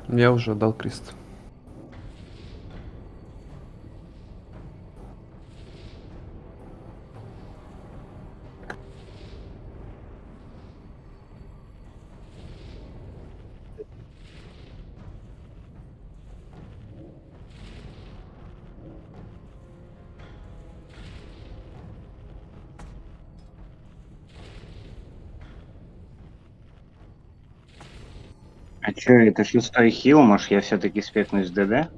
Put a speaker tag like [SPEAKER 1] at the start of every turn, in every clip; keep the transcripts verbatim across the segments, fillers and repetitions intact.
[SPEAKER 1] Я уже дал крест.
[SPEAKER 2] А чё, это шестой хил, может я все-таки спекнусь в ДД?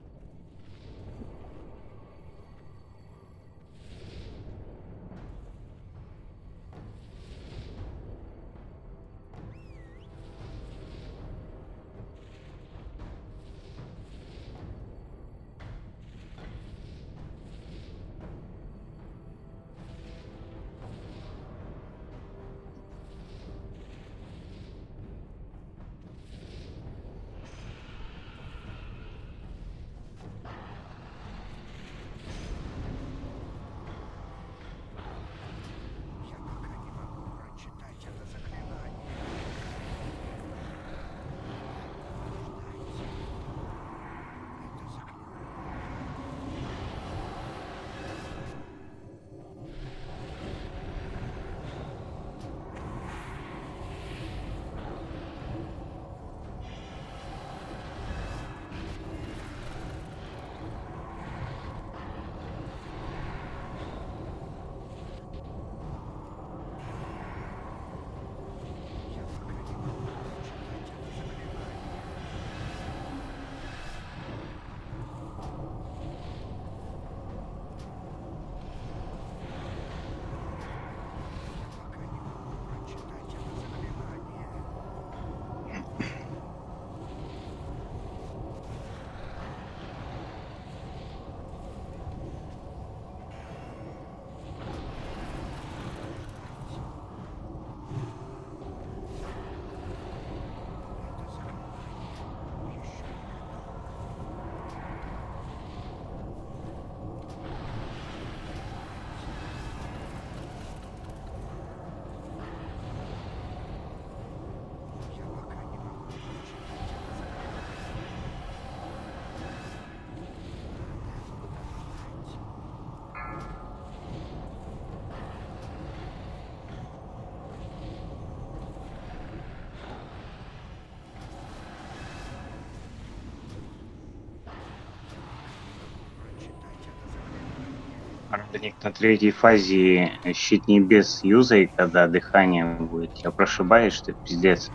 [SPEAKER 2] Родник на третьей фазе щит небес юзай, когда дыхание будет. Тебя прошибаешь, что пиздец.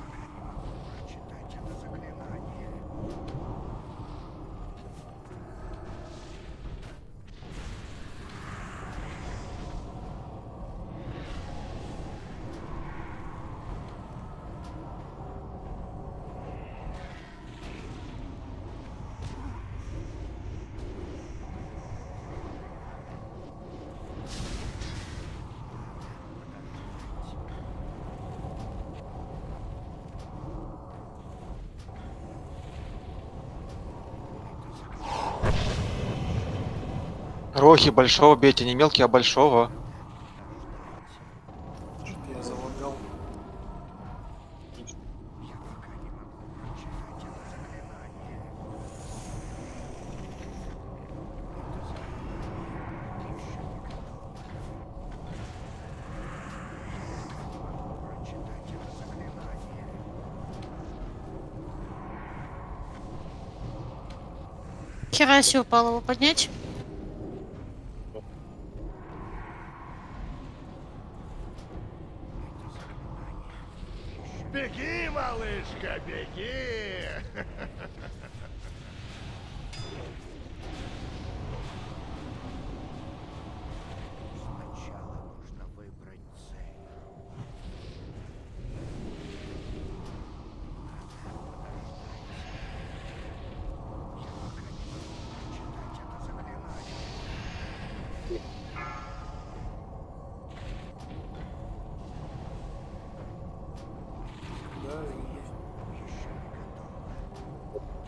[SPEAKER 3] Рохи большого бейте, не мелкий, а большого.
[SPEAKER 4] Что-то я залагал.
[SPEAKER 5] Хераси упал, его поднять?
[SPEAKER 6] Беги, малышка, беги! Сначала нужно выбрать цель.
[SPEAKER 4] Да, и есть.
[SPEAKER 6] Еще не готово.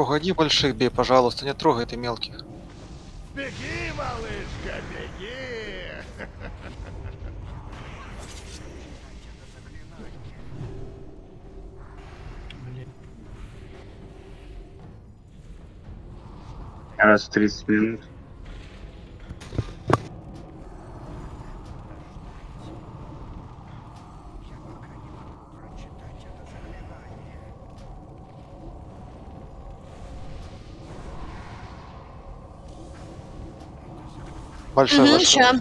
[SPEAKER 3] Рога, не больших бей, пожалуйста, не трогай ты мелких.
[SPEAKER 6] Беги, малышка, беги!
[SPEAKER 2] Раз в тридцать минут.
[SPEAKER 3] Большой,
[SPEAKER 5] Угу,
[SPEAKER 3] большой.
[SPEAKER 5] ща.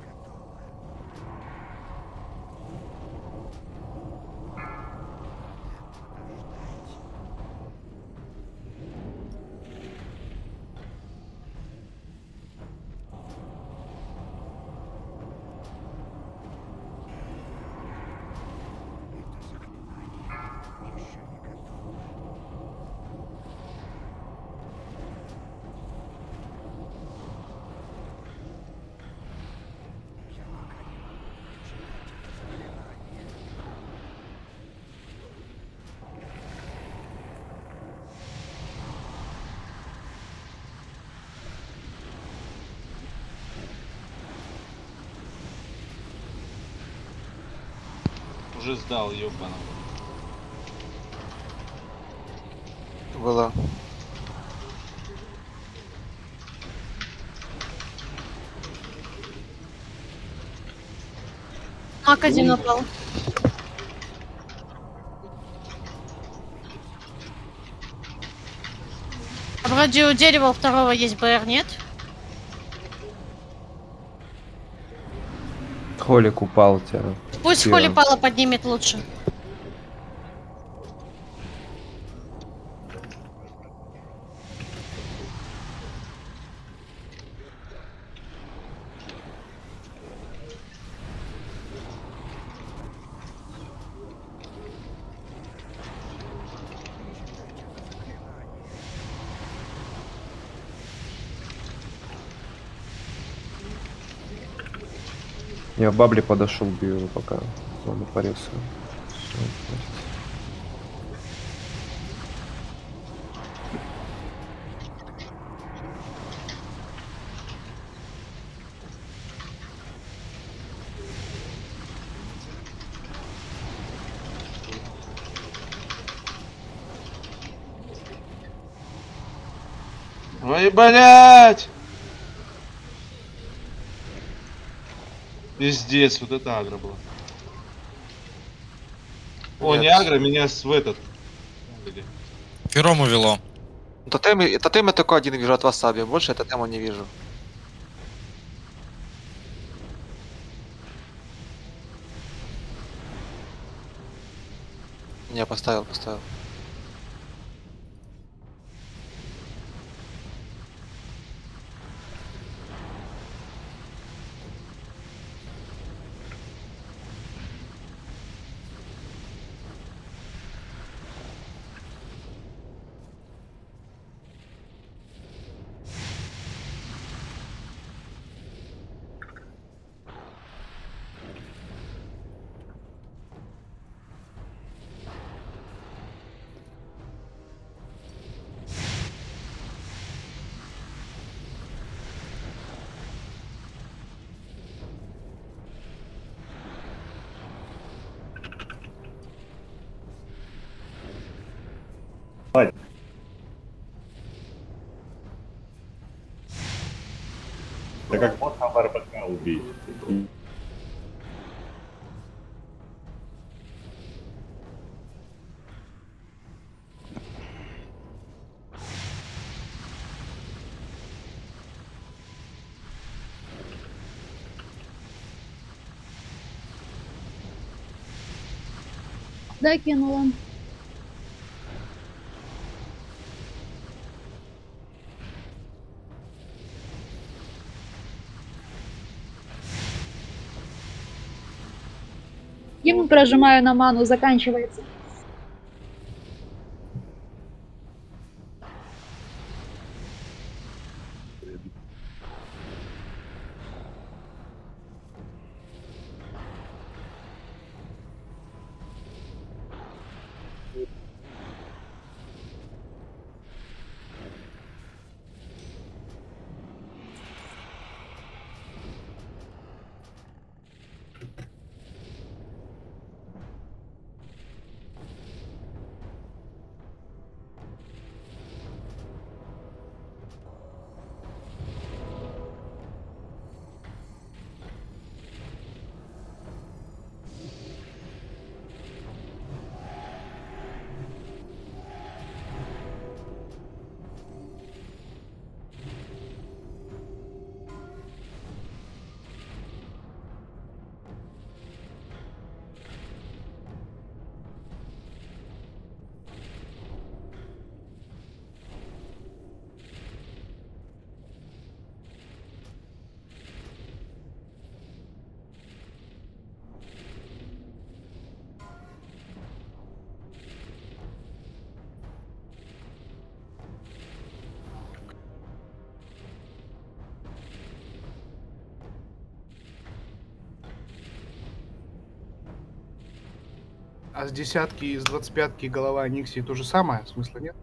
[SPEAKER 1] Уже сдал, ёбаного.
[SPEAKER 3] Было.
[SPEAKER 5] Мак один упал. Вроде у дерева у второго есть БР, нет?
[SPEAKER 4] Холик упал у тебя.
[SPEAKER 5] Пусть
[SPEAKER 4] Слева.
[SPEAKER 5] Холи Пала поднимет лучше.
[SPEAKER 4] Я в бабле подошел, бью его пока. Ладно, порезаю. Всё, хватит.
[SPEAKER 1] Ой, блять! Пиздец, вот это агро было. О,
[SPEAKER 3] Нет.
[SPEAKER 1] не агро, меня с в этот.
[SPEAKER 7] Пером увело.
[SPEAKER 3] Тотемы, тотемы только один вижу от васаби, больше я тотема не вижу. Не, поставил, поставил.
[SPEAKER 8] Да как можно барбака убить?
[SPEAKER 9] Да, кинула. Ему прожимаю на ману, заканчивается.
[SPEAKER 7] А с десятки и с двадцать пятки голова Никси то же самое? Смысла нет?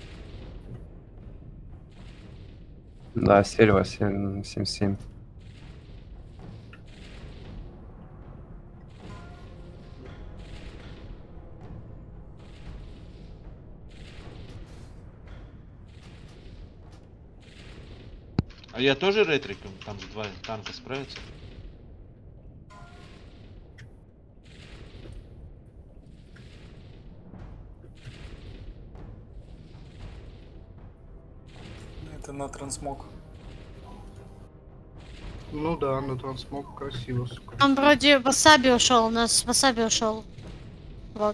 [SPEAKER 4] Да, Сельва семь семь.
[SPEAKER 1] А я тоже ретриком? Там же два танка справятся.
[SPEAKER 10] Это на трансмог.
[SPEAKER 7] Ну да, на трансмог красиво, сука.
[SPEAKER 5] Он вроде васаби ушел, у нас васаби ушел. Вот.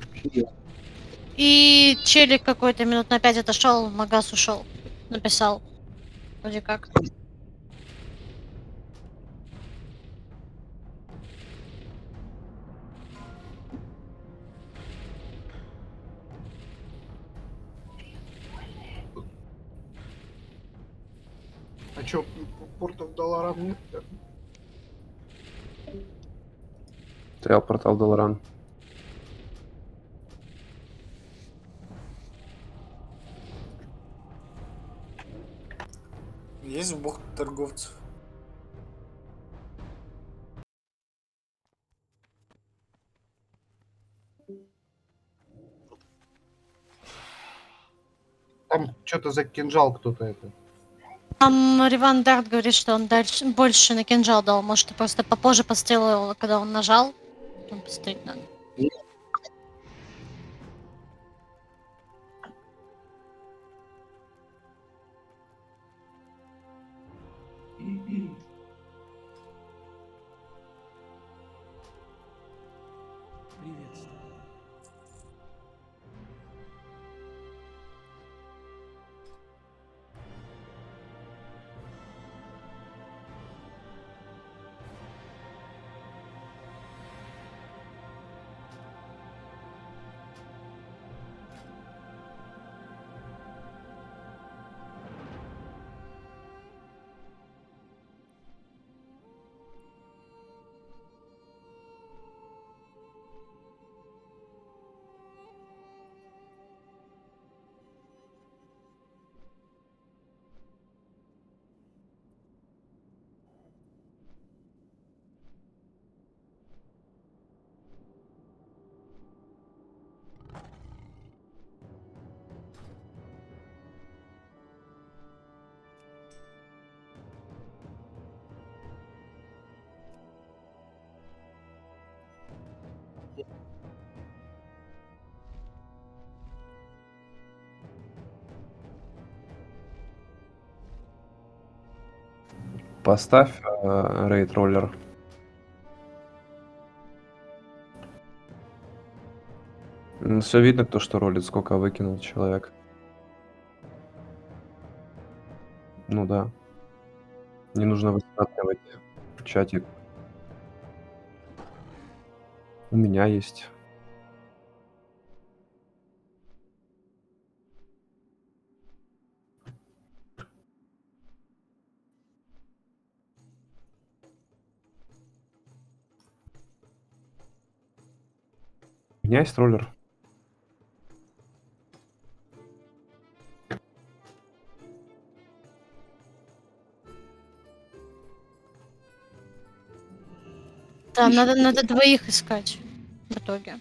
[SPEAKER 5] И челик какой-то минут на пять отошел, Магас ушел. Написал. Вроде как.
[SPEAKER 7] А чё, портов долларам нет? Да?
[SPEAKER 4] Стоял портал Долоран.
[SPEAKER 10] Есть в бухте торговцев?
[SPEAKER 7] Там что-то за кинжал кто-то это.
[SPEAKER 5] Там Риван Дарт говорит, что он дальше, больше на кинжал дал. Может, просто попозже пострелил, когда он нажал. Потом пострелить надо.
[SPEAKER 4] Поставь э, рейд роллер. Все видно, кто что ролит, сколько выкинул человек. Ну да. Не нужно высматривать чатик. У меня есть. У меня есть роллер.
[SPEAKER 5] Да, надо, надо двоих искать в итоге.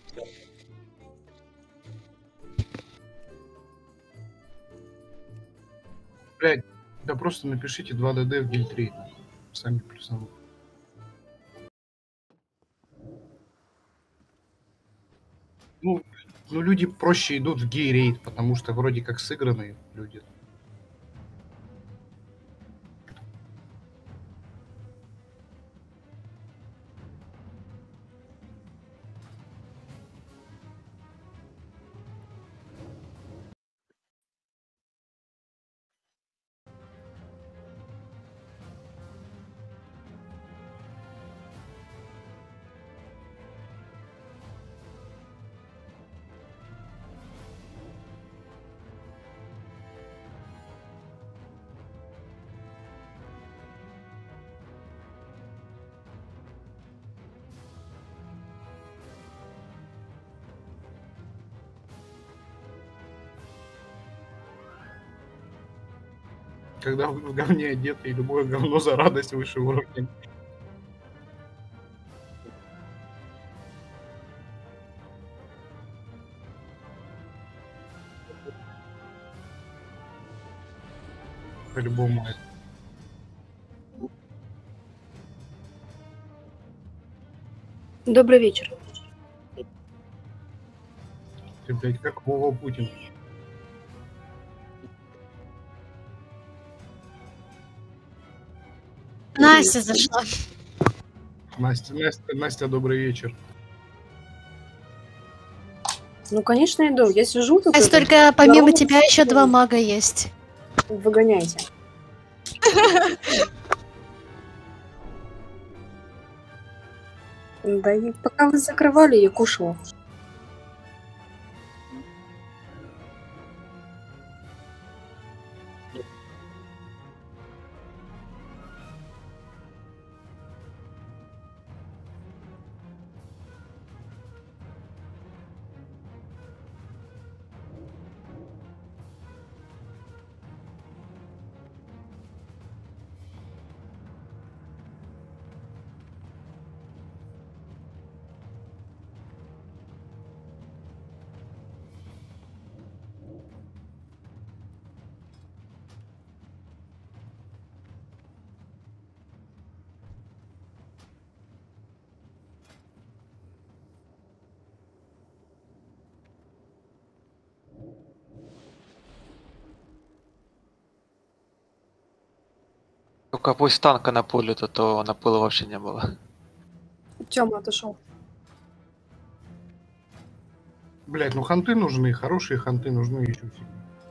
[SPEAKER 7] Блядь, да просто напишите два дэ дэ в гильтрейд. Сами плюсом. Ну, ну, люди проще идут в гей-рейд, потому что вроде как сыгранные люди. когда в в говне одеты, и любое говно за радость выше уровня. По-любому.
[SPEAKER 9] Добрый вечер.
[SPEAKER 7] Ты, блядь, как Вова Путин.
[SPEAKER 5] Настя зашла.
[SPEAKER 7] Настя, Настя, Настя, добрый вечер.
[SPEAKER 9] Ну, конечно, иду. Я сижу тут.
[SPEAKER 5] Настя,
[SPEAKER 9] это,
[SPEAKER 5] только помимо
[SPEAKER 9] здорово,
[SPEAKER 5] тебя еще два мага есть.
[SPEAKER 9] Выгоняйте. Да и пока вы закрывали, я кушала.
[SPEAKER 3] Только пусть танка на поле, то, то на пыла вообще не было.
[SPEAKER 9] Тёма отошел.
[SPEAKER 7] Блять, ну ханты нужны, хорошие ханты нужны еще всегда.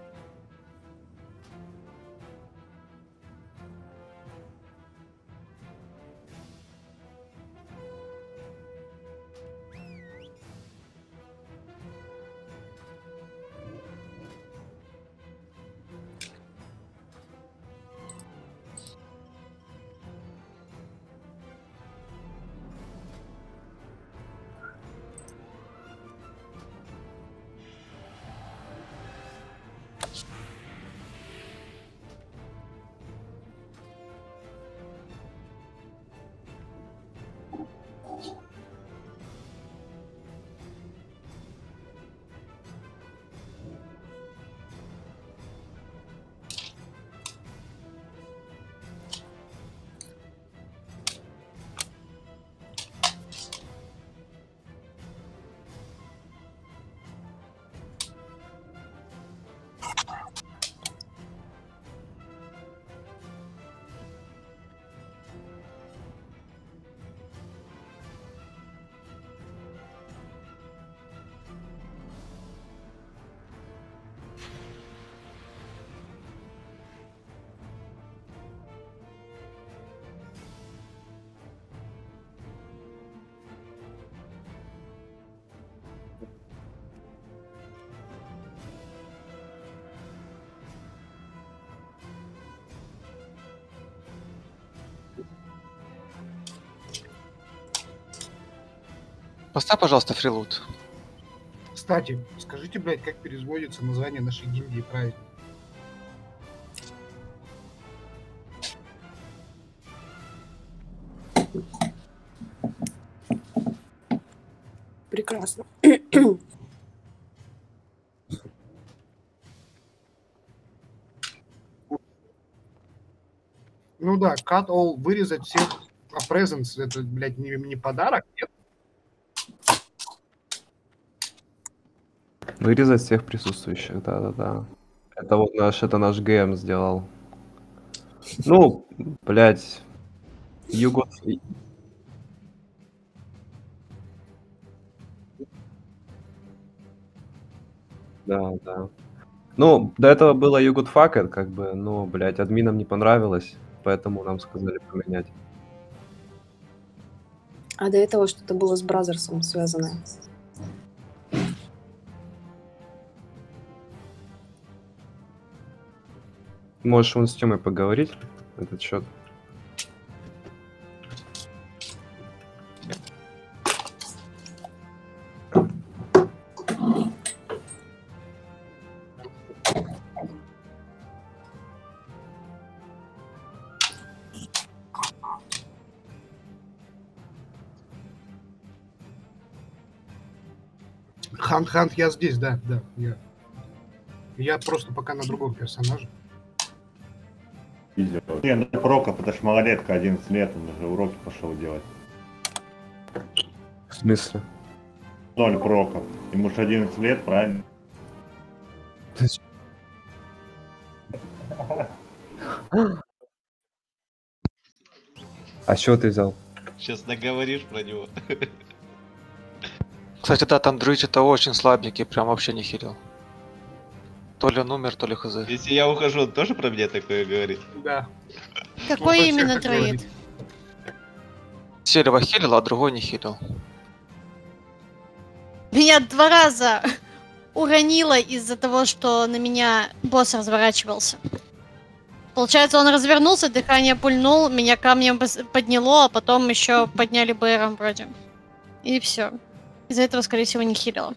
[SPEAKER 3] Поставь, пожалуйста, фрилут.
[SPEAKER 7] Кстати, скажите, блядь, как переводится название нашей гильдии правильно?
[SPEAKER 9] Прекрасно.
[SPEAKER 7] Ну да, cut all, вырезать всех. А presents это, блядь, не, не подарок, нет?
[SPEAKER 4] Вырезать всех присутствующих, да-да-да. Это вот наш, это наш ГМ сделал. Ну, блядь. Юго... Да, да. Ну, до этого было You Good Fucker, как бы, но, блядь, админам не понравилось, поэтому нам сказали поменять.
[SPEAKER 9] А до этого что-то было с Бразерсом связанное.
[SPEAKER 4] Можешь вон с Тёмой поговорить на этот счет.
[SPEAKER 7] Хант, Хант, я здесь, да, да, я. Я просто пока на другом персонаже.
[SPEAKER 8] Видео. Не, ну прока, потому что малолетка, одиннадцать лет, он уже уроки пошел делать.
[SPEAKER 4] В смысле?
[SPEAKER 8] Ноль прока. Ему же одиннадцать лет, правильно?
[SPEAKER 4] А чего ты взял?
[SPEAKER 1] Сейчас наговоришь про него.
[SPEAKER 3] Кстати, да, там друид это очень слабенький, прям вообще не хилил. То ли он умер, то ли хз.
[SPEAKER 1] Если я ухожу, он тоже про меня такое говорит?
[SPEAKER 7] Да.
[SPEAKER 5] Какой
[SPEAKER 7] Он
[SPEAKER 5] именно
[SPEAKER 7] вообще так
[SPEAKER 5] дроид?
[SPEAKER 7] говорит.
[SPEAKER 3] Селева хилил, а другой не хилил.
[SPEAKER 5] Меня два раза уронило из-за того, что на меня босс разворачивался. Получается, он развернулся, дыхание пульнул, меня камнем пос- подняло, а потом еще подняли БРом вроде. И все. Из-за этого, скорее всего, не хилило.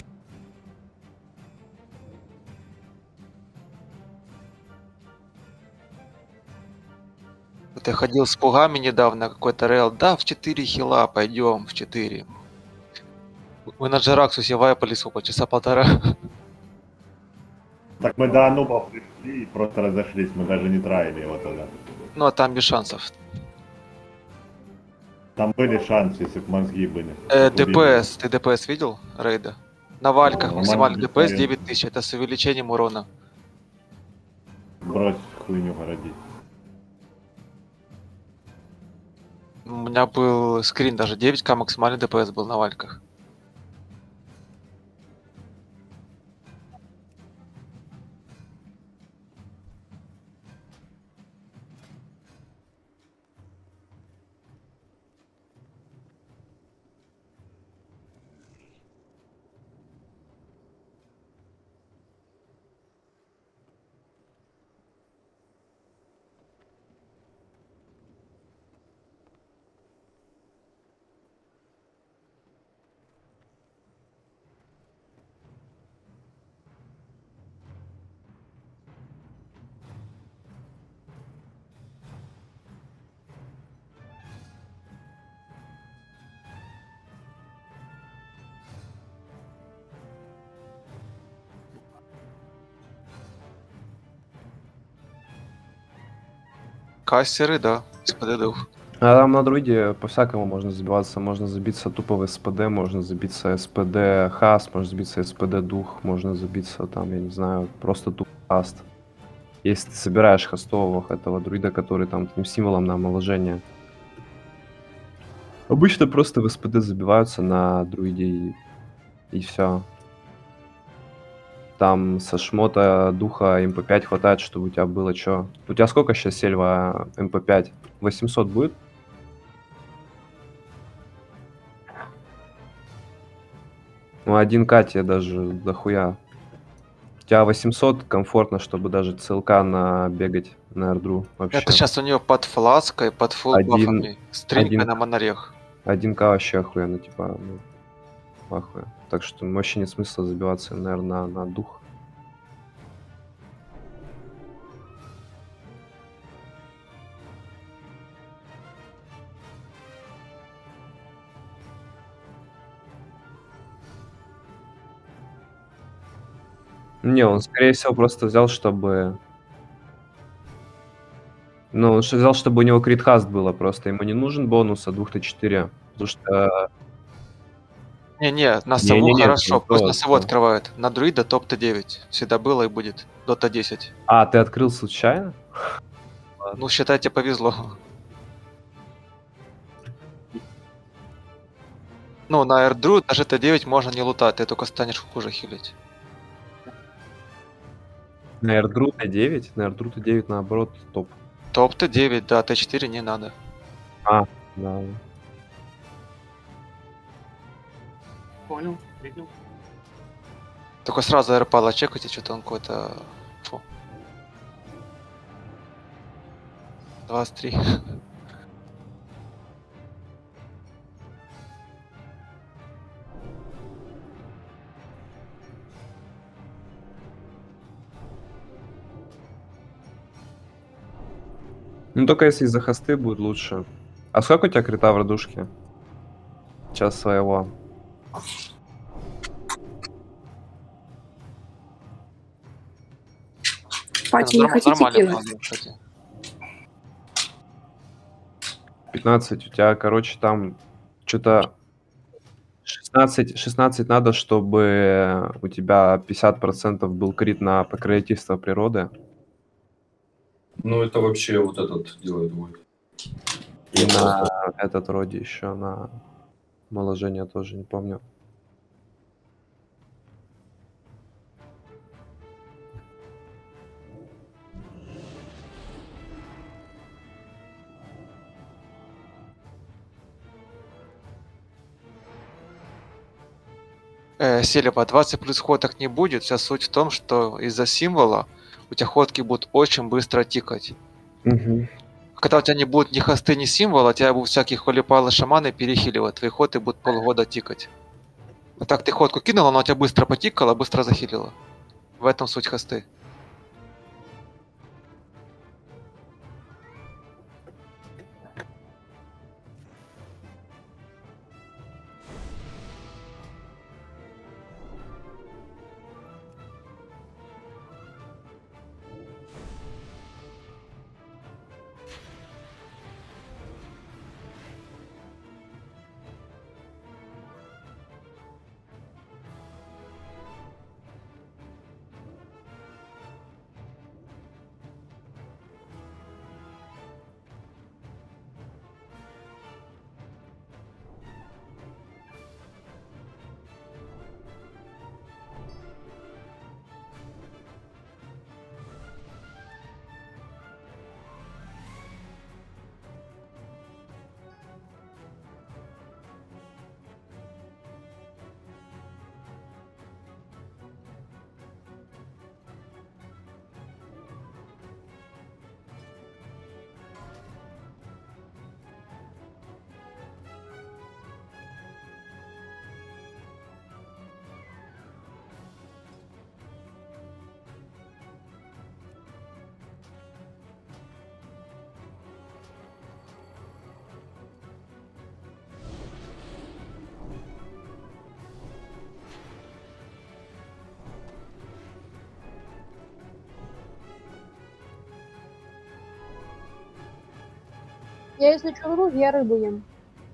[SPEAKER 3] Вот я ходил с пугами недавно, какой-то рейл. Да, в четыре хила, пойдем, в четыре. Мы на Джараксусе вайпались около часа полтора.
[SPEAKER 8] Так мы до анубов пришли и просто разошлись, мы даже не траили его тогда.
[SPEAKER 3] Ну а там без шансов.
[SPEAKER 8] Там были шансы, если бы мозги были.
[SPEAKER 3] Э,
[SPEAKER 8] Убили.
[SPEAKER 3] ДПС, ты ДПС видел, рейда? На вальках
[SPEAKER 8] Ну,
[SPEAKER 3] максимальный
[SPEAKER 8] нормально,
[SPEAKER 3] ДПС
[SPEAKER 8] без
[SPEAKER 3] девять тысяч, это с увеличением урона.
[SPEAKER 8] Брось хуйню городить.
[SPEAKER 3] У меня был скрин даже девять ка максимальный ДПС был на вальках. Кассеры, да, с ПД-дух.
[SPEAKER 4] А там на друиде по-всякому можно забиваться. Можно забиться тупо в СПД, можно забиться СПД хаст, можно забиться СПД дух, можно забиться там, я не знаю, просто тупо хаст. Если ты собираешь хостового этого друида, который там таким символом на омоложение. Обычно просто в СПД забиваются на друиде и, и все. Там со шмота духа эм пэ пять хватает, чтобы у тебя было что. У тебя сколько сейчас сельва эм пэ пять? восемьсот будет? Ну, один ка тебе даже дохуя. У тебя восемьсот комфортно, чтобы даже ЦЛК набегать на эрдру вообще.
[SPEAKER 3] Это сейчас у нее под флаской, под фулл
[SPEAKER 4] Один-
[SPEAKER 3] бафами. Стринька
[SPEAKER 4] один-
[SPEAKER 3] на монорех.
[SPEAKER 4] один ка вообще охуенно, типа, ну, ахуя. Так что вообще нет смысла забиваться, наверное, на, на дух. Не, он, скорее всего, просто взял, чтобы... Ну, он что взял, чтобы у него критхаст было просто. Ему не нужен бонус от двух тэ четыре. Потому что...
[SPEAKER 3] Не-не, на сову
[SPEAKER 4] Не-не-не,
[SPEAKER 3] хорошо,
[SPEAKER 4] не
[SPEAKER 3] пусть
[SPEAKER 4] то,
[SPEAKER 3] на сову
[SPEAKER 4] что-
[SPEAKER 3] открывает. На друида топ тэ девять. Всегда было и будет. Дота десять.
[SPEAKER 4] А, ты открыл случайно?
[SPEAKER 3] Ну, считайте, повезло. Ну, на эрдру даже тэ девять можно не лутать, ты только станешь хуже хилить.
[SPEAKER 4] На эрдру тэ девять? На эрдру тэ девять, наоборот, топ.
[SPEAKER 3] Топ тэ девять, да, тэ четыре не надо.
[SPEAKER 4] А, да.
[SPEAKER 7] Понял, принял.
[SPEAKER 3] Только сразу аэропала чекайте, что-то он какой-то... Фу. двадцать три.
[SPEAKER 4] Ну, только если из-за хосты будет лучше. А сколько у тебя крита в радужке? Час своего.
[SPEAKER 9] Пати, не
[SPEAKER 3] Норм-
[SPEAKER 9] хотите
[SPEAKER 3] Нормальный
[SPEAKER 9] кинуть?
[SPEAKER 3] пазл, кстати.
[SPEAKER 4] пятнадцать у тебя, короче, там что-то шестнадцать, шестнадцать надо, чтобы у тебя пятьдесят процентов был крит на покровительство природы.
[SPEAKER 11] Ну, это вообще вот этот делает будет.
[SPEAKER 4] И
[SPEAKER 11] Я
[SPEAKER 4] на
[SPEAKER 11] просто-
[SPEAKER 4] этот вроде еще на омоложение тоже, не помню.
[SPEAKER 3] Э, Селеба, двадцать плюс ходок не будет. Вся суть в том, что из-за символа у тебя ходки будут очень быстро тикать.
[SPEAKER 4] Мгм.
[SPEAKER 3] Когда у тебя не будет ни хосты, ни символа, тебя будут всякие холипалы, шаманы перехиливать. Твои ходы будут полгода тикать. А так ты ходку кинул, она у тебя быстро потикала, быстро захилила. В этом суть хосты.
[SPEAKER 12] Я если что рву, я рыбу ем.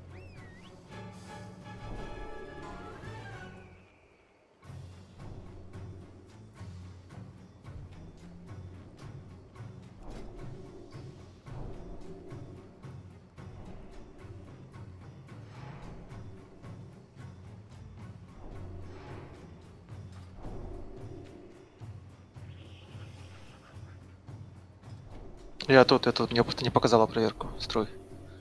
[SPEAKER 3] Я тут, я тут, мне просто не показала проверку. Строй.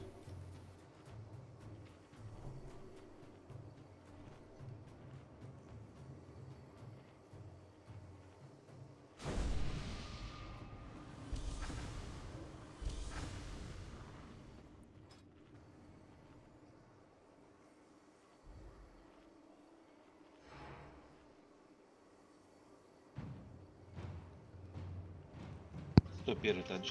[SPEAKER 1] Кто первый танчит?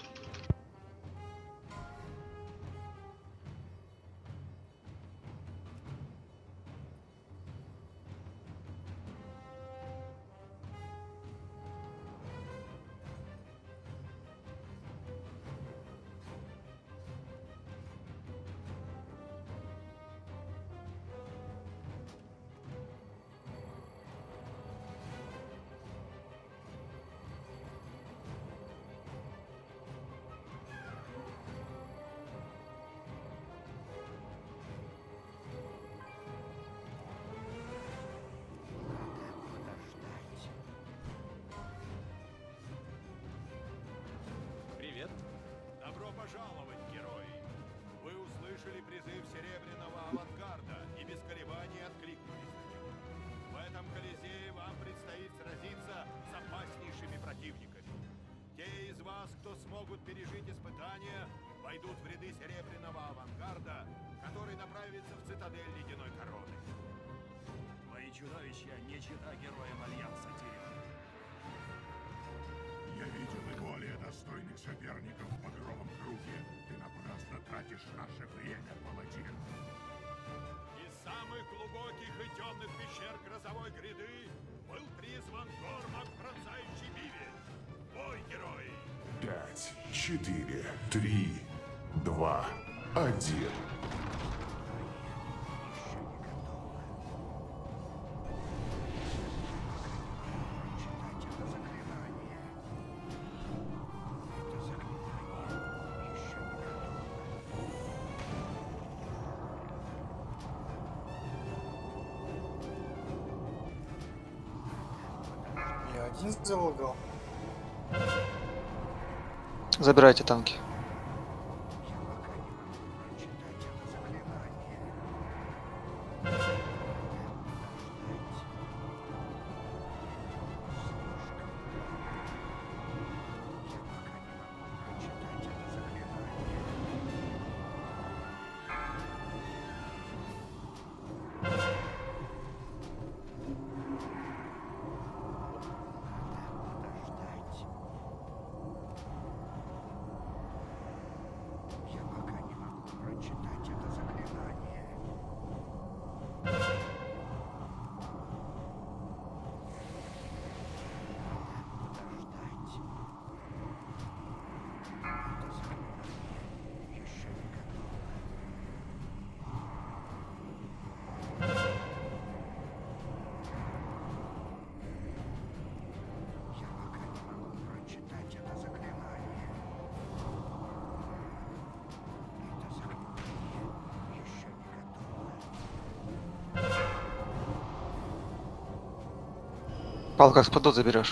[SPEAKER 6] Привет. Добро пожаловать, герои. Вы услышали призыв Серебряного Авангарда и без колебаний откликнулись на него. В этом Колизее вам предстоит сразиться с опаснейшими противниками. Те из вас, кто смогут пережить испытания, войдут в ряды Серебряного Авангарда, который направится в цитадель Ледяной Короны. Твои чудовища не чета героям Альянса Тирион.
[SPEAKER 13] Я видел и более достойных соперников в багровом круге. Ты напрасно тратишь наше время, паладин.
[SPEAKER 6] Из самых глубоких и темных пещер грозовой гряды был призван Гормак Пронзающий Бивень.
[SPEAKER 13] Пять, четыре, три, два, один.
[SPEAKER 10] Я один залагал.
[SPEAKER 3] Забирайте танки. Пал, как спаду заберешь.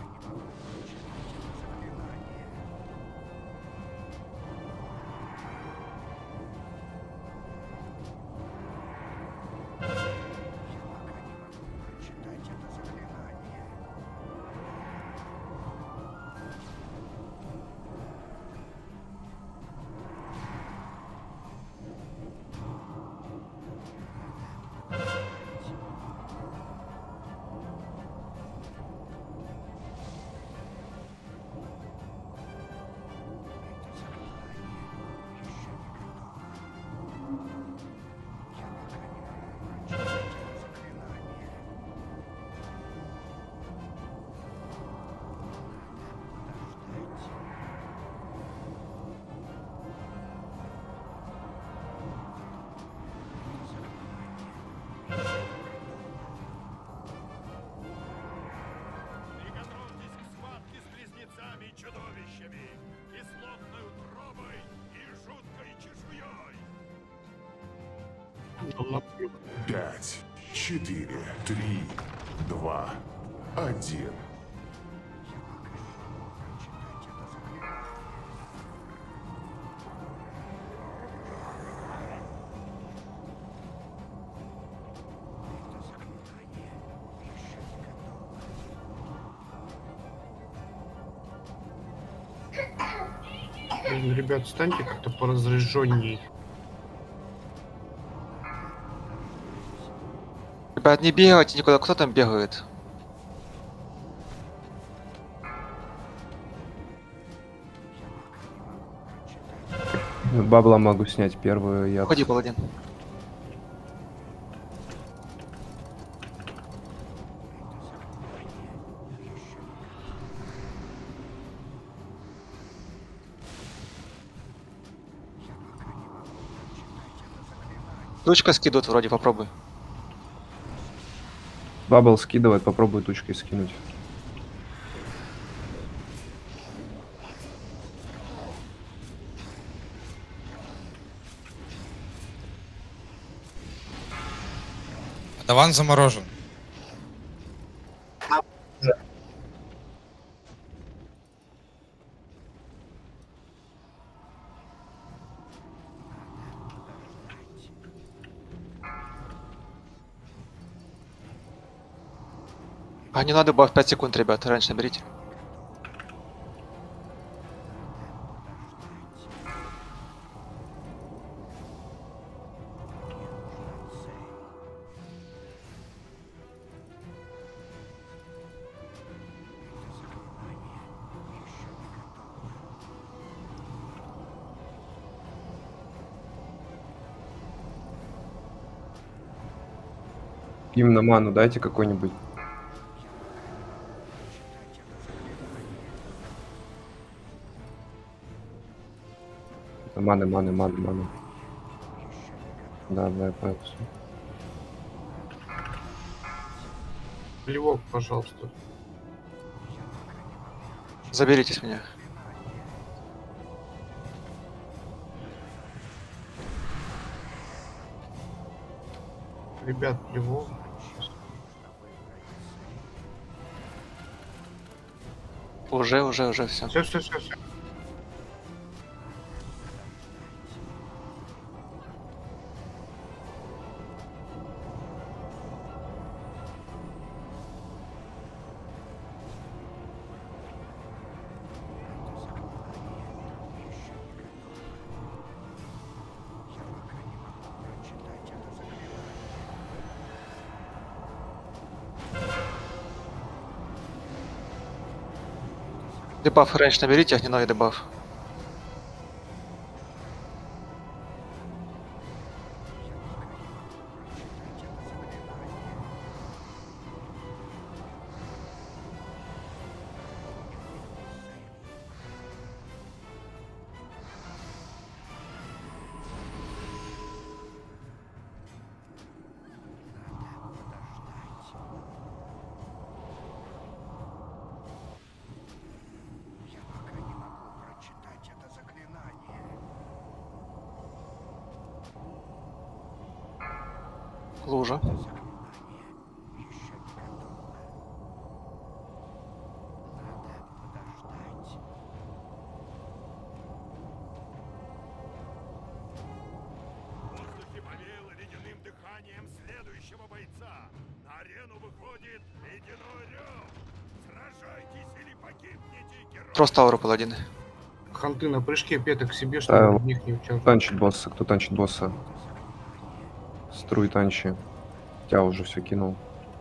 [SPEAKER 13] Пять, четыре, три, два, один.
[SPEAKER 7] Блин, ребят, станьте как-то поразряженней.
[SPEAKER 3] Ребят, не бегайте никуда, кто там бегает?
[SPEAKER 4] Бабла могу снять первую, я...
[SPEAKER 3] Уходи, паладин. Тучка скидывает вроде, попробуй.
[SPEAKER 4] Бабл скидывает, попробуй тучкой скинуть.
[SPEAKER 14] Даван заморожен.
[SPEAKER 3] А не надо баф пять секунд, ребят, раньше наберите.
[SPEAKER 4] Им на ману дайте какой-нибудь. Маны, маны, маны, маны. Да, да, я понял. всё.
[SPEAKER 7] Плевок, пожалуйста.
[SPEAKER 3] Заберите с меня.
[SPEAKER 7] Ребят, плевок.
[SPEAKER 3] Уже, уже, уже все.
[SPEAKER 7] Все, все, все, все.
[SPEAKER 3] Дебаф раньше наберите, огненной дебаф. Лужа.
[SPEAKER 6] В воздухе повеяло ледяным дыханием следующего бойца. На арену выходит ледяной рев. Сражайтесь или погибнете, герой.
[SPEAKER 3] Просто ауру паладины.
[SPEAKER 7] Ханты на прыжке, петок к себе, чтобы в них не
[SPEAKER 4] Кто
[SPEAKER 7] участвовал.
[SPEAKER 4] танчит босса? Кто танчит босса? Струй танчи. Я уже все кинул.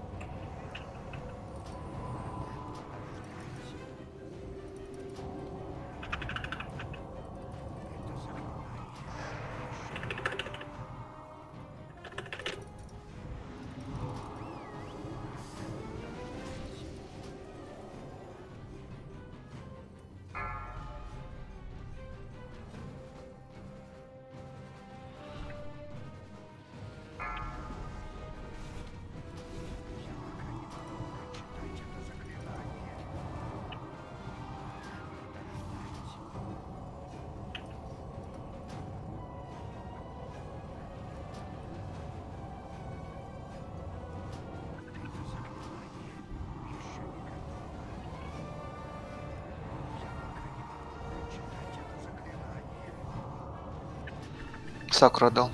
[SPEAKER 3] Сакру отдал.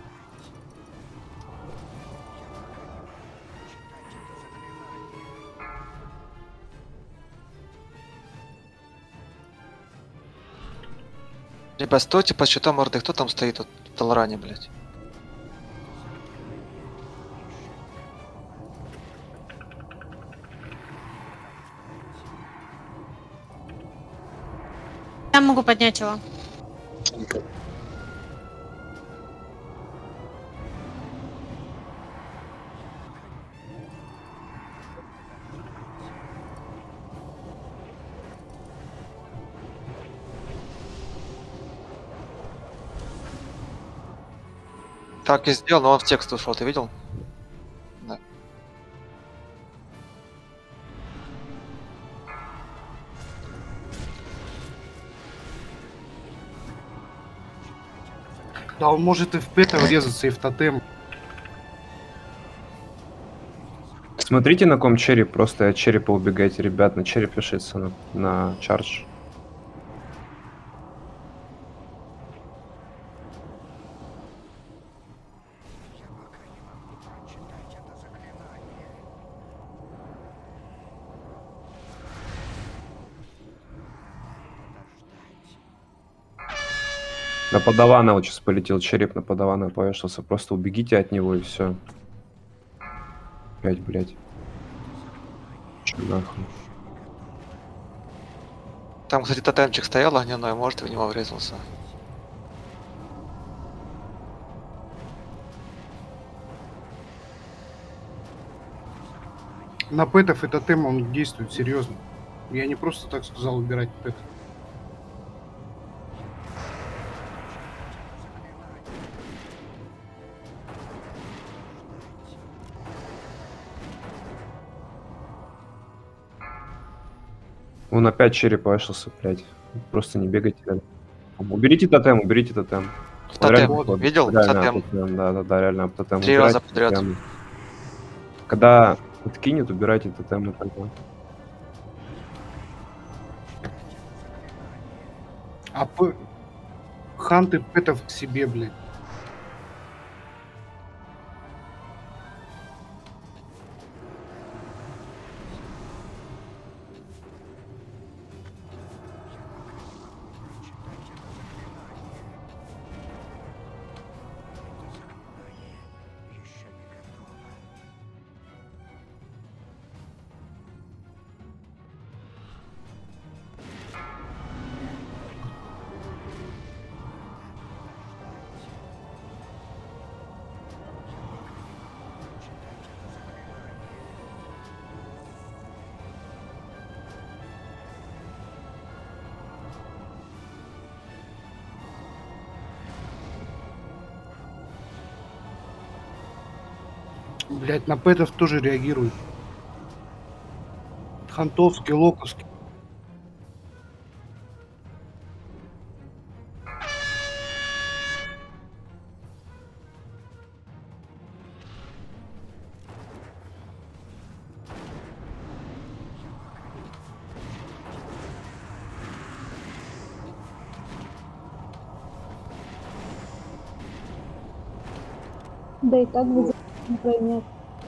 [SPEAKER 3] Ребят, стойте под щитом орды. Кто там стоит тут в Талране, блядь?
[SPEAKER 5] Я могу поднять его.
[SPEAKER 3] Так и сделал, но он в текст ушел, ты видел? Да.
[SPEAKER 7] Да, он может и в пета врезаться, и в тотем.
[SPEAKER 4] Смотрите, на ком череп, просто от черепа убегайте, ребят, на череп пишется, на, на чардж. На подавана вот сейчас полетел череп, на подавана повешался. Просто убегите от него и все. Опять, блядь. Чё нахуй?
[SPEAKER 3] Там, кстати, тотемчик стоял огненной, может, в него врезался.
[SPEAKER 7] На пэтов и тотем он действует серьезно. Я не просто так сказал убирать пэт.
[SPEAKER 4] Он опять череп вышился, блядь. Просто не бегайте. рядом. Уберите тотем, уберите тотем.
[SPEAKER 3] В
[SPEAKER 4] Он
[SPEAKER 3] тотем.
[SPEAKER 4] реально об-
[SPEAKER 3] Видел?
[SPEAKER 4] реально
[SPEAKER 3] Тотем.
[SPEAKER 4] об тотем, да, да, да, реально об тотем.
[SPEAKER 3] Три раза
[SPEAKER 4] Убирайте
[SPEAKER 3] подряд.
[SPEAKER 4] тотемы. Когда откинет, убирайте тотемы тогда.
[SPEAKER 7] А п... ханты пэтов к себе, блядь. Блять, на пэтов тоже реагируют. Хантовский, локовский.
[SPEAKER 12] Да и так будет не проймет.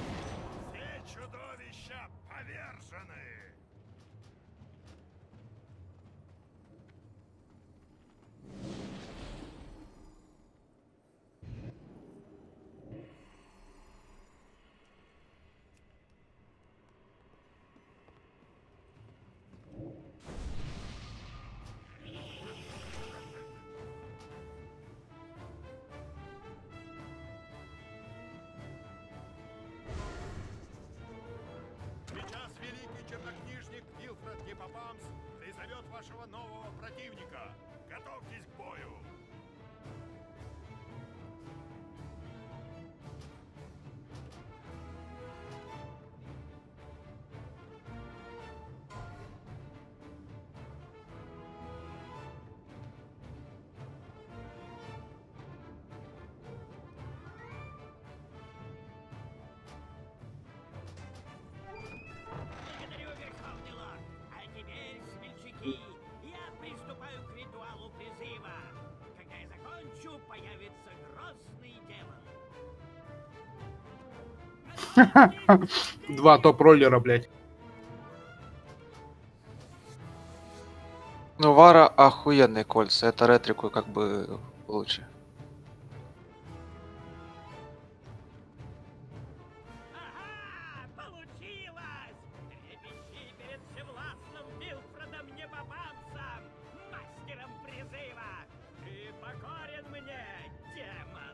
[SPEAKER 6] Сейчас великий чернокнижник Вилфред Гиппопамс призовет вашего нового противника. Готовьтесь к бою.
[SPEAKER 15] Благодарю, Верховный Лорд. А теперь, смельчаки, я приступаю к ритуалу призыва. Когда я закончу, появится грозный демон.
[SPEAKER 7] Два топ-роллера, блядь.
[SPEAKER 3] Ну, Вара охуенные кольца. Это ретрику как бы лучше.
[SPEAKER 15] Получилось! Трепещи перед всевластным Вилфредом Гиппопамсом, мастером призыва! Ты покорен мне, демон!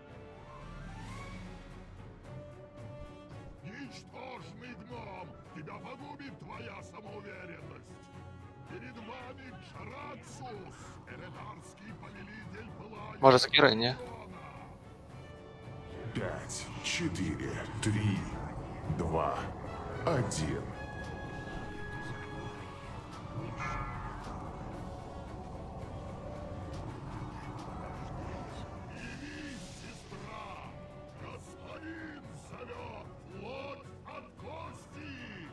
[SPEAKER 13] Ничтожный гном! Тебя погубит твоя самоуверенность! Перед вами Джарацус, эредарский повелитель пылающего.
[SPEAKER 3] Может, с Герой, не?
[SPEAKER 13] Пять, четыре, три, два, один. Господин зовет! Плоть от кости!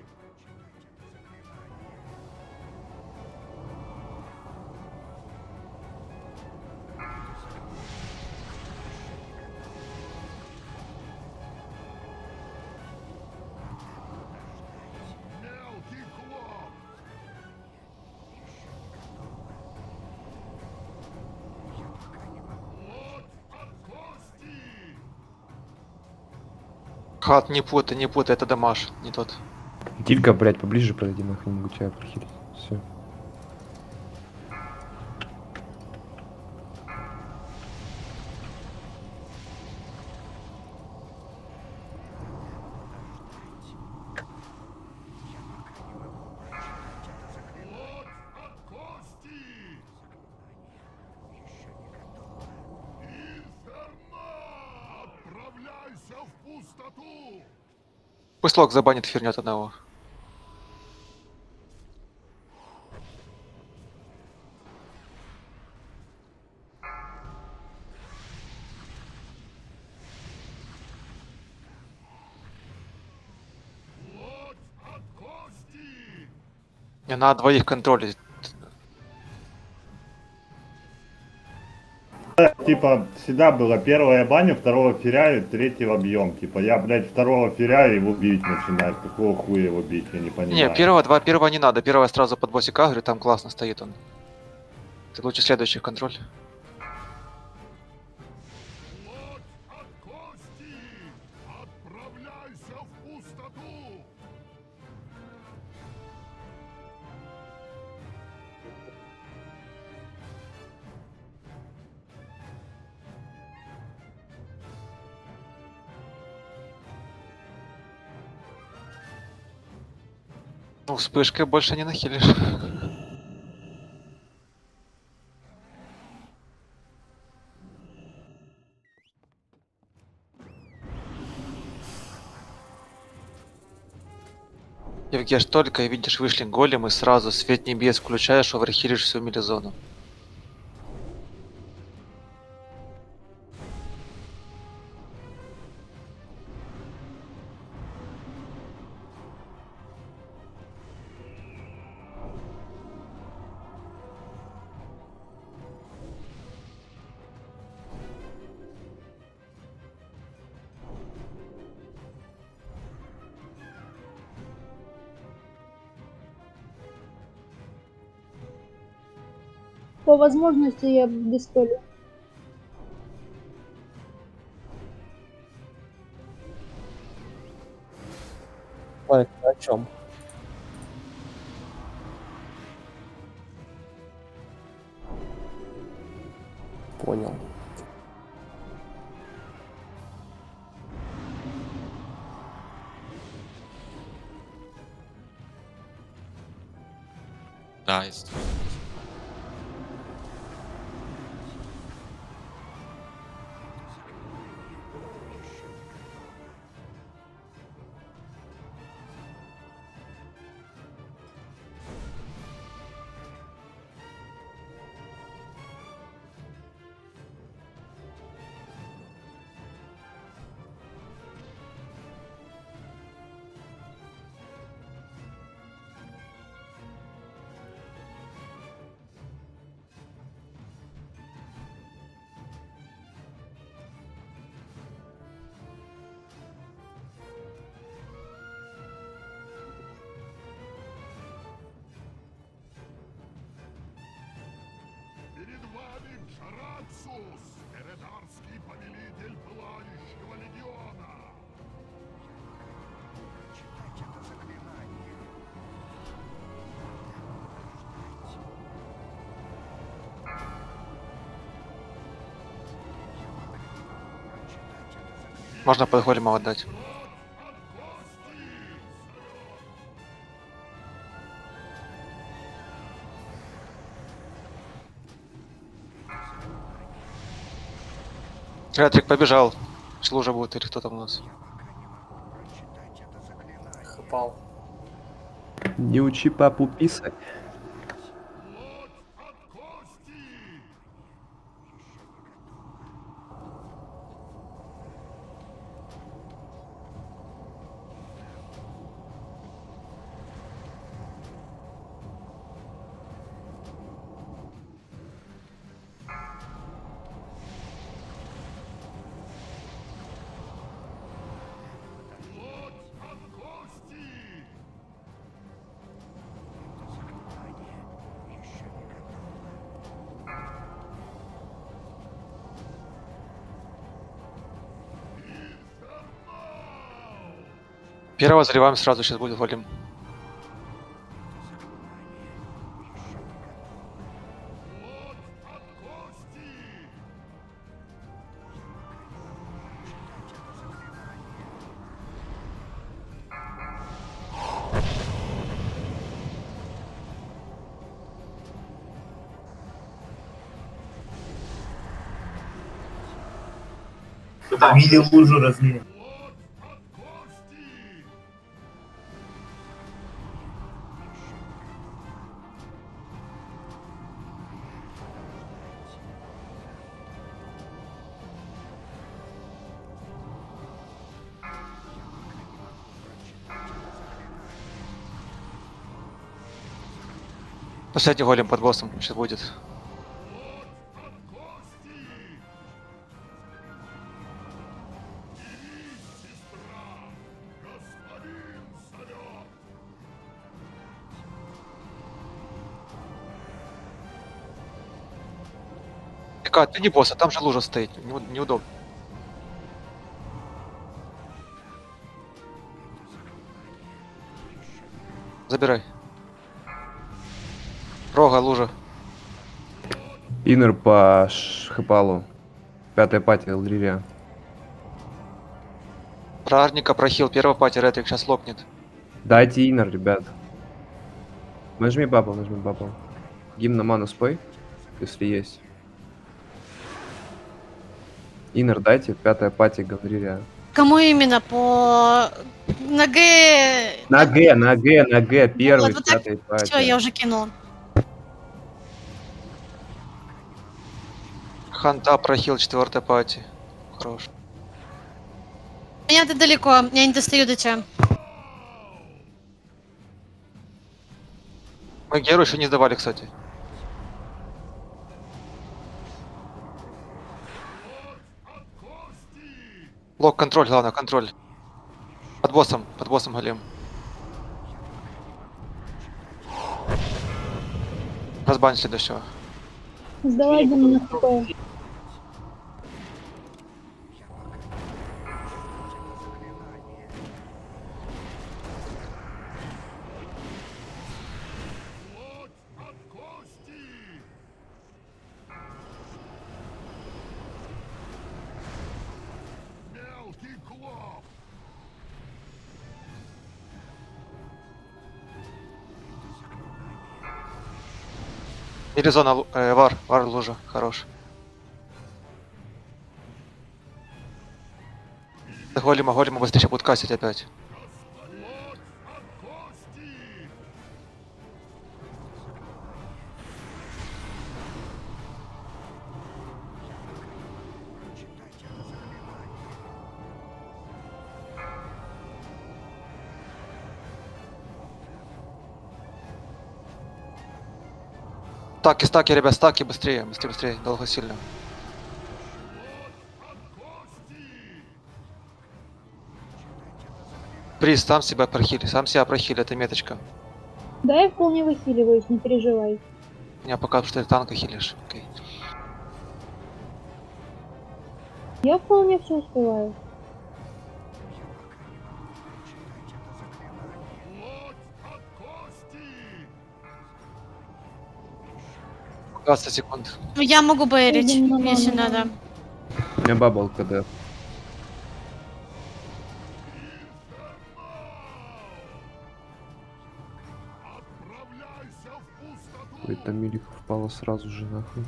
[SPEAKER 13] Мелкий клоп! Плоть от кости!
[SPEAKER 3] Хат, не путай, не путай, это дамаш, не тот.
[SPEAKER 4] Тилька, блядь, поближе подойди, нахуй, не могу тебя прохилить. Все.
[SPEAKER 13] Плоть от кости! Инферно! Отправляйся в пустоту!
[SPEAKER 3] Пусть Лок забанит хернет одного. Не надо двоих контролить.
[SPEAKER 8] Типа, всегда было первое я баню, второго феряю, третьего бьем. Типа, я, блядь, второго феряю, его бить начинаю. Какого хуя его бить, я не понимаю.
[SPEAKER 3] Не, первого, два, первого не надо. Первого сразу под боссик агры, там классно стоит он. Ты лучше следующий контроль.
[SPEAKER 13] Отправляйся в пустоту!
[SPEAKER 3] Ну, вспышкой больше не нахилишь. Евгеш, только видишь, вышли големы, сразу свет небес включаешь, оверхилишь всю милизону.
[SPEAKER 12] По возможности я диспелю.
[SPEAKER 4] Ой, о чем? Понял.
[SPEAKER 14] Да, есть.
[SPEAKER 13] Перед вами Джарацус, эредарский повелитель Пылающего Легиона.
[SPEAKER 6] Читать это заклинание.
[SPEAKER 3] Можно под голема отдать. Ретрик побежал. Служа будет или кто там у нас?
[SPEAKER 10] Хапал.
[SPEAKER 4] Не учи папу писать.
[SPEAKER 3] Первого заливаем сразу, сейчас будет голем.
[SPEAKER 10] Мили лужу разлили.
[SPEAKER 3] Последний голем под боссом сейчас будет. Ка, ты не босса, там же лужа стоит, не- неудобно. Забирай. Рога, лужа.
[SPEAKER 4] Иннер по ш- Хепалу. Пятая пати, Элдририя.
[SPEAKER 3] Про Арника прохил, первый пати, ретрик сейчас лопнет.
[SPEAKER 4] Дайте иннер, ребят. Нажми бабл, нажми бабл. Гимн на ману спой, если есть. Иннер дайте, пятая пати, Гандририя.
[SPEAKER 5] Кому именно? По... На Г...
[SPEAKER 4] На Г, на Г, на Г, первый,
[SPEAKER 5] вот, вот так.
[SPEAKER 4] пятый пати.
[SPEAKER 5] Все, я уже кинул.
[SPEAKER 3] Ханта прохил, четвертая пати. Хорош.
[SPEAKER 5] Меня ты далеко, я не достаю до тебя.
[SPEAKER 3] Мы Геру еще не сдавали, кстати. Лок, контроль, главное, контроль. Под боссом, под боссом голем. Разбань следующего.
[SPEAKER 12] Сдавай бы на хп.
[SPEAKER 3] Или зона, лу- э, вар, вар лужа, хорош. Голема, голема быстрее будут касить опять. Стаки, стаки, ребят, стаки, быстрее, быстрее, быстрее, долго, сильно. Приз, сам себя прохили, сам себя прохили, это меточка.
[SPEAKER 12] Да, я вполне выхиливаюсь, не переживай.
[SPEAKER 3] Меня пока, что ты танка хилишь. Окей.
[SPEAKER 12] Я вполне все успеваю.
[SPEAKER 3] двадцать секунд.
[SPEAKER 5] Ну, я могу бэрить,
[SPEAKER 12] Идем на
[SPEAKER 5] если
[SPEAKER 12] ману.
[SPEAKER 5] надо.
[SPEAKER 4] У меня бабл КД. Ой, там Милика впала сразу же нахуй.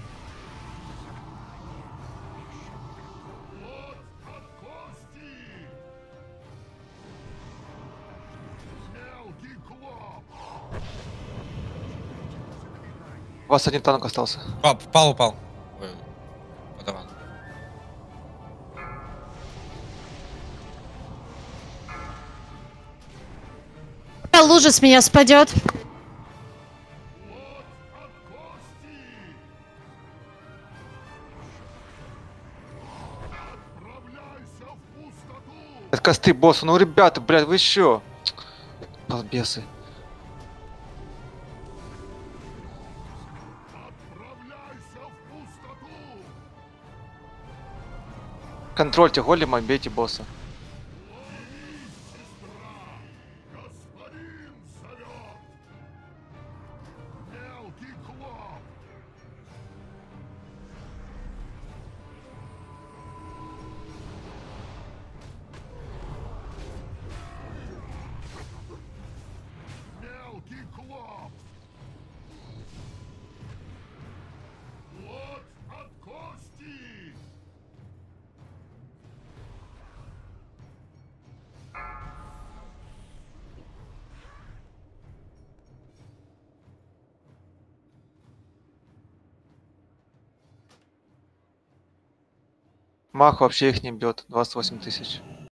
[SPEAKER 3] У вас один танк остался.
[SPEAKER 14] Пал, пал упал. Ой, подаван.
[SPEAKER 5] Лужа с меня спадет.
[SPEAKER 3] Это косты босса, ну ребята, блядь, вы еще. Балбесы. Контрольте голема, бейте босса. Мах вообще их не бьет. двадцать восемь тысяч.